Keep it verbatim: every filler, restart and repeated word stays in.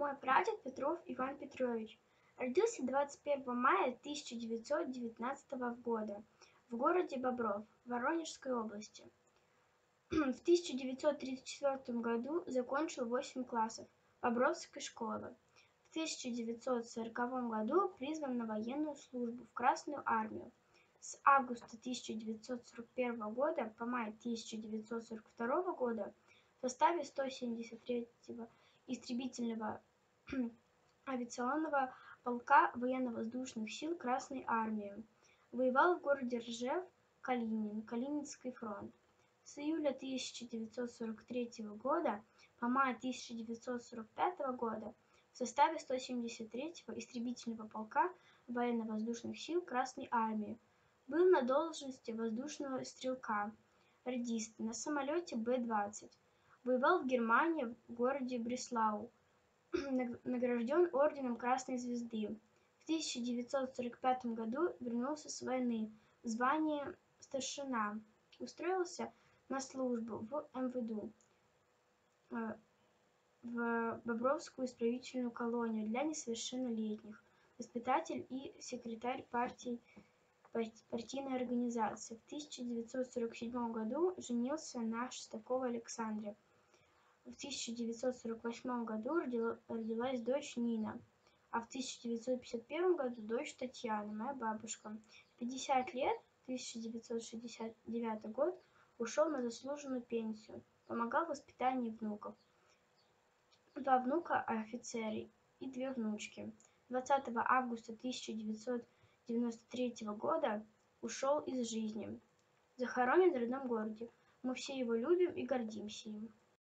Мой прадед Петров Иван Петрович родился двадцать первого мая тысяча девятьсот девятнадцатого года в городе Бобров Воронежской области. В тысяча девятьсот тридцать четвёртом году закончил восемь классов Бобровской школы. В тысяча девятьсот сороковом году призван на военную службу в Красную армию. С августа тысяча девятьсот сорок первого года по май тысяча девятьсот сорок второго года в составе сто семьдесят третьего истребительного авиационного полка военно-воздушных сил Красной армии. Воевал в городе Ржев, Калинин, Калининский фронт. С июля тысяча девятьсот сорок третьего года по май тысяча девятьсот сорок пятого года в составе сто семьдесят третьего истребительного полка военно-воздушных сил Красной армии. Был на должности воздушного стрелка, радиста на самолете Бэ двадцать. Воевал в Германии в городе Бреслау. Награжден орденом Красной звезды. В тысяча девятьсот сорок пятом году вернулся с войны в звании старшина. Устроился на службу в эм вэ дэ, в Бобровскую исправительную колонию для несовершеннолетних, воспитатель и секретарь партии, партийной организации. В тысяча девятьсот сорок седьмом году женился на Шестаковой Александре. В тысяча девятьсот сорок восьмом году родилась дочь Нина, а в тысяча девятьсот пятьдесят первом году дочь Татьяна, моя бабушка. В пятьдесят лет, тысяча девятьсот шестьдесят девятый год, ушел на заслуженную пенсию, помогал в воспитании внуков. Два внука офицеры и две внучки. двадцатого августа тысяча девятьсот девяносто третьего года ушел из жизни. Захоронен в родном городе. Мы все его любим и гордимся им.